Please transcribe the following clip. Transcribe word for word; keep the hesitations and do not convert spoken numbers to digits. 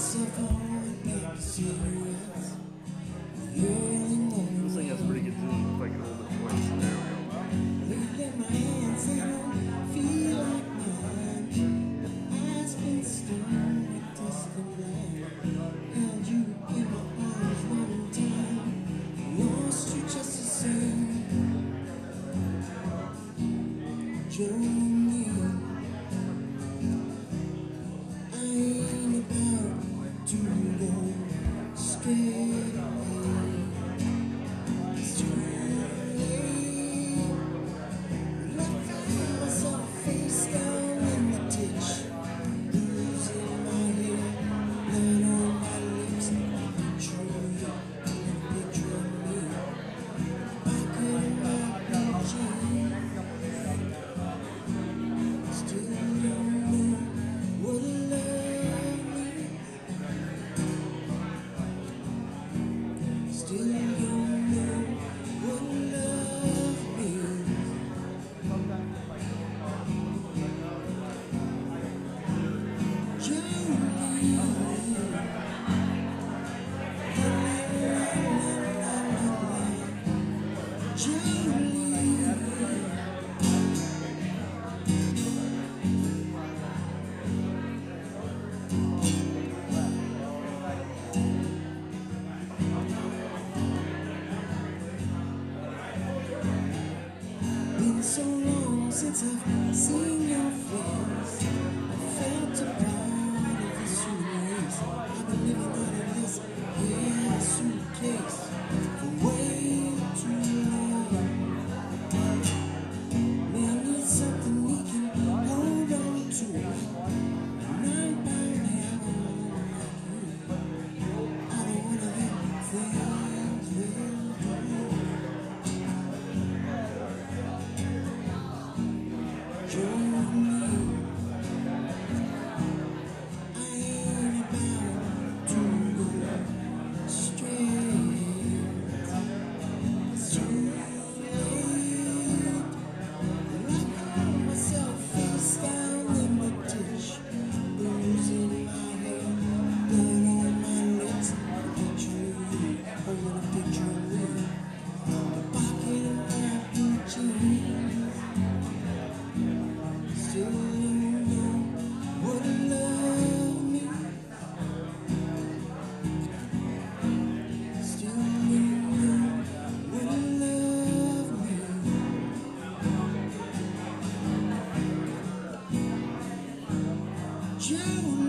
This thing has pretty good tunes if I can hold it twice. There we go. So long since I've seen your face, I felt a part of this suitcase. I've been living out of this here suitcase for way too long. Man, I need something we can hold on to, and I'm bound to have one like you. I don't wanna have things we'll do. You